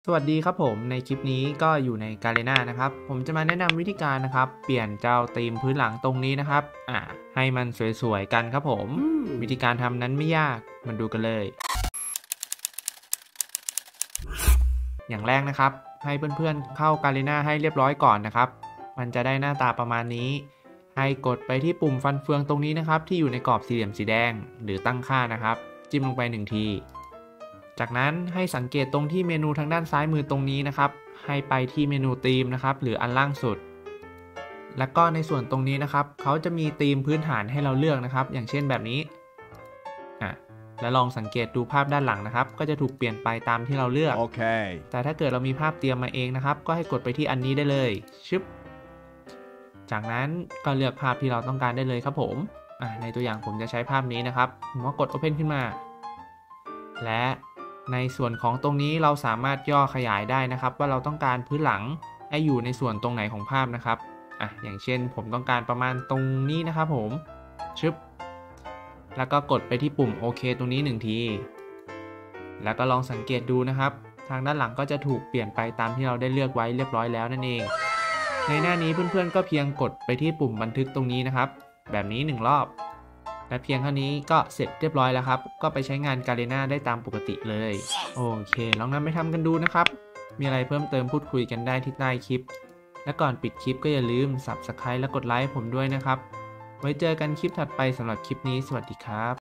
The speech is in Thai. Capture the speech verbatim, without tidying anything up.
สวัสดีครับผมในคลิปนี้ก็อยู่ในกา r ร n a นะครับผมจะมาแนะนำวิธีการนะครับเปลี่ยนเจ้าธีมพื้นหลังตรงนี้นะครับอ่าให้มันสวยๆกันครับผมวิธีการทำนั้นไม่ยากมาดูกันเลยอย่างแรกนะครับให้เพื่อนๆเข้ากา r ร n a ให้เรียบร้อยก่อนนะครับมันจะได้หน้าตาประมาณนี้ให้กดไปที่ปุ่มฟันเฟืองตรงนี้นะครับที่อยู่ในกรอบสี่เหลี่ยมสีแดงหรือตั้งค่านะครับจิ้มลงไปหนึ่งทีจากนั้นให้สังเกตตรงที่เมนูทางด้านซ้ายมือตรงนี้นะครับให้ไปที่เมนูธีมนะครับหรืออันล่างสุดแล้วก็ในส่วนตรงนี้นะครับเขาจะมีธีมพื้นฐานให้เราเลือกนะครับอย่างเช่นแบบนี้อ่ะแล้วลองสังเกตดูภาพด้านหลังนะครับก็จะถูกเปลี่ยนไปตามที่เราเลือก Okay. แต่ถ้าเกิดเรามีภาพเตรียมมาเองนะครับก็ให้กดไปที่อันนี้ได้เลยชึบจากนั้นก็เลือกภาพที่เราต้องการได้เลยครับผมอ่ะในตัวอย่างผมจะใช้ภาพนี้นะครับผมก็กด Open ขึ้นมาและในส่วนของตรงนี้เราสามารถย่อขยายได้นะครับว่าเราต้องการพื้นหลังให้อยู่ในส่วนตรงไหนของภาพนะครับอ่ะอย่างเช่นผมต้องการประมาณตรงนี้นะครับผมชึบแล้วก็กดไปที่ปุ่มโอเคตรงนี้หนึ่งทีแล้วก็ลองสังเกตดูนะครับทางด้านหลังก็จะถูกเปลี่ยนไปตามที่เราได้เลือกไว้เรียบร้อยแล้วนั่นเองในหน้านี้เพื่อนๆก็เพียงกดไปที่ปุ่มบันทึกตรงนี้นะครับแบบนี้หนึ่งรอบและเพียงเท่านี้ก็เสร็จเรียบร้อยแล้วครับก็ไปใช้งานกา r ร n a ได้ตามปกติเลยโอเคลองนำไปทำกันดูนะครับมีอะไรเพิ่มเติมพูดคุยกันได้ที่ใต้คลิปและก่อนปิดคลิปก็อย่าลืม ซับสไครบ์ และกดไลค์ผมด้วยนะครับไว้เจอกันคลิปถัดไปสำหรับคลิปนี้สวัสดีครับ